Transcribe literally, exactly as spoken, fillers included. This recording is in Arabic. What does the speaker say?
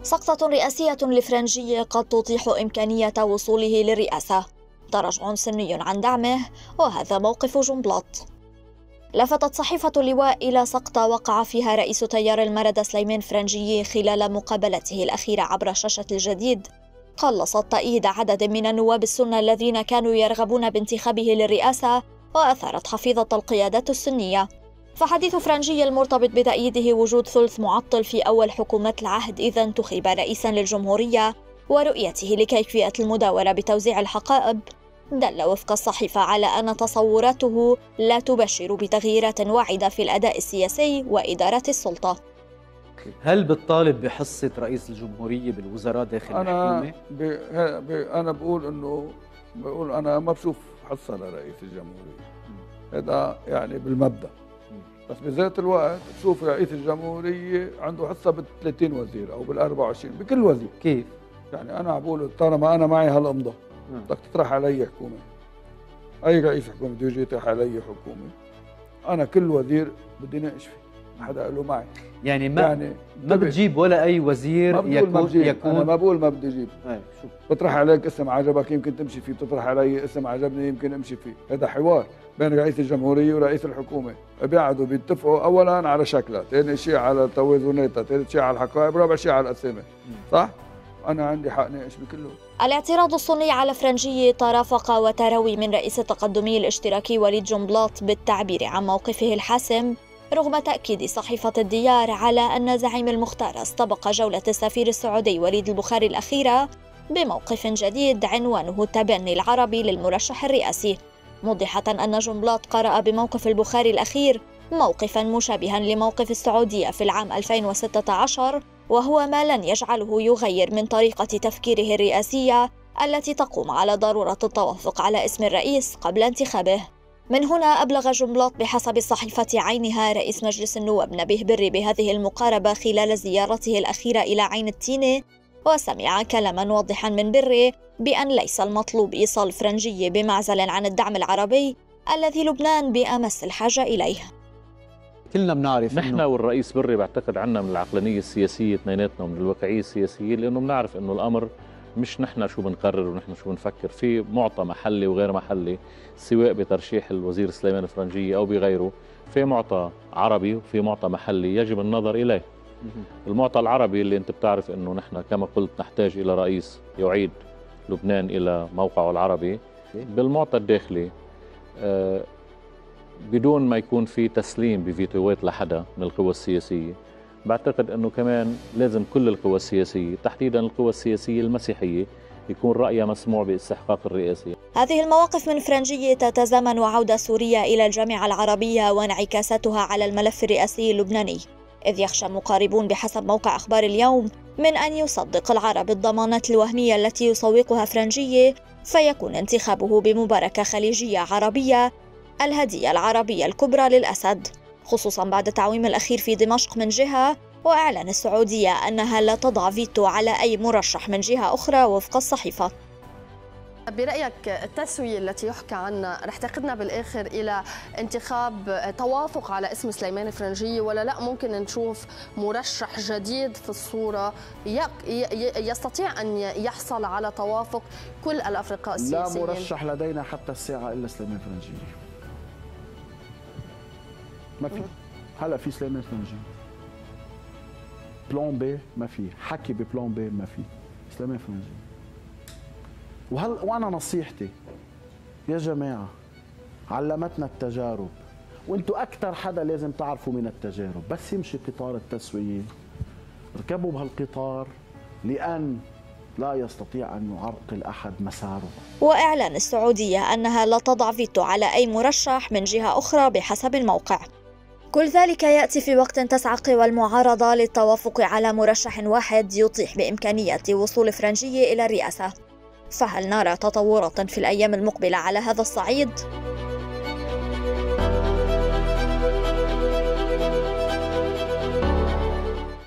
سقطة رئاسية لفرنجي قد تتيح إمكانية وصوله للرئاسة، تراجع سني عن دعمه، وهذا موقف جنبلاط. لفتت صحيفة اللواء إلى سقطة وقع فيها رئيس تيار المردة سليمان فرنجي خلال مقابلته الأخيرة عبر شاشة الجديد. قلصت تأييد عدد من النواب السنة الذين كانوا يرغبون بانتخابه للرئاسة، وأثارت حفيظة القيادات السنية. فحديث فرنجي المرتبط بتأييده وجود ثلث معطل في أول حكومة العهد إذا انتخب رئيسا للجمهورية، ورؤيته لكيفية المداولة بتوزيع الحقائب، دل وفق الصحيفة على أن تصوراته لا تبشر بتغييرات واعدة في الأداء السياسي وإدارة السلطة. هل بتطالب بحصة رئيس الجمهورية بالوزراء داخل أنا الحكومة؟ ب... ب... أنا بقول إنه بقول أنا ما بشوف حصة لرئيس الجمهورية، هذا يعني بالمبدأ، بس بذات الوقت بشوف رئيس الجمهورية عنده حصة بال ثلاثين وزير أو بال أربعة وعشرين بكل وزير. كيف؟ يعني أنا بقول طالما أنا معي هالأمضة بدك تطرح علي حكومة، أي رئيس حكومة بده يجي يطرح علي حكومة، أنا كل وزير بدي ناقش فيه، ما حدا له معي. يعني ما يعني ما بتجيب ولا أي وزير ما يكون, ما يكون أنا ما بقول ما بدي أجيب، شو بطرح عليك اسم عجبك يمكن تمشي فيه، بتطرح علي اسم عجبني يمكن امشي فيه. هذا حوار بين رئيس الجمهورية ورئيس الحكومة، بيقعدوا بيتفقوا أولا على شكلها، ثاني شيء على توازناتها، ثالث شيء على الحقائب، رابع شيء على الأسامي، صح؟ أنا عندي حق ناقش بكله. الاعتراض السني على فرنجي ترافق وتروي من رئيس التقدمي الاشتراكي وليد جنبلاط بالتعبير عن موقفه الحاسم، رغم تأكيد صحيفة الديار على أن زعيم المختار استبق جولة السفير السعودي وليد البخاري الأخيرة بموقف جديد عنوانه التبني العربي للمرشح الرئاسي، موضحة أن جنبلاط قرأ بموقف البخاري الأخير موقفا مشابها لموقف السعودية في العام ألفين وستة عشر، وهو ما لن يجعله يغير من طريقة تفكيره الرئاسية التي تقوم على ضرورة التوافق على اسم الرئيس قبل انتخابه. من هنا أبلغ جنبلاط بحسب الصحيفة عينها رئيس مجلس النواب نبيه بري بهذه المقاربة خلال زيارته الأخيرة إلى عين التينة، وسمع كلاما واضحا من بري بأن ليس المطلوب إيصال فرنجي بمعزل عن الدعم العربي الذي لبنان بأمس الحاجة إليه. كلنا بنعرف نحن والرئيس بري بعتقد عنا من العقلانية السياسية اثنيناتنا ومن الواقعية السياسية، لأنه بنعرف أنه الأمر مش نحن شو بنقرر ونحن شو بنفكر، في معطى محلي وغير محلي، سواء بترشيح الوزير سليمان فرنجي أو بغيره، في معطى عربي وفي معطى محلي يجب النظر إليه. المعطى العربي اللي أنت بتعرف أنه نحن كما قلت نحتاج إلى رئيس يعيد لبنان إلى موقعه العربي. بالمعطى الداخلي آه بدون ما يكون في تسليم بفيتوات لحدا من القوى السياسية، بعتقد أنه كمان لازم كل القوى السياسية تحديدا القوى السياسية المسيحية يكون رأيها مسموع باستحقاق الرئاسة. هذه المواقف من فرنجي تتزامن وعودة سوريا إلى الجامعة العربية وانعكاساتها على الملف الرئاسي اللبناني، إذ يخشى مقاربون بحسب موقع أخبار اليوم من أن يصدق العرب الضمانات الوهمية التي يسوقها فرنجي، فيكون انتخابه بمباركة خليجية عربية الهدية العربية الكبرى للأسد، خصوصا بعد التعويم الأخير في دمشق من جهة، وإعلان السعودية أنها لا تضع فيتو على أي مرشح من جهة أخرى وفق الصحيفة. برأيك التسوية التي يحكى عنها رح تقودنا بالآخر إلى انتخاب توافق على اسم سليمان فرنجي، ولا لا ممكن نشوف مرشح جديد في الصورة يستطيع أن يحصل على توافق كل الأفرقاء السياسيين؟ لا مرشح لدينا حتى الساعة إلا سليمان فرنجي، ما في. هلا في سليمان فرنجي، بلان بي ما في، حكي ببلان بي ما في، سليمان فرنجي. وهل وانا نصيحتي يا جماعه علمتنا التجارب، وانتم اكثر حدا لازم تعرفوا من التجارب، بس يمشي قطار التسويه اركبوا بهالقطار، لان لا يستطيع ان يعرقل احد مساره. واعلان السعوديه انها لا تضع فيتو على اي مرشح من جهه اخرى بحسب الموقع. كل ذلك يأتي في وقت تسعى قوى المعارضة للتوافق على مرشح واحد يطيح بإمكانية وصول فرنجي إلى الرئاسة. فهل نرى تطورات في الأيام المقبلة على هذا الصعيد؟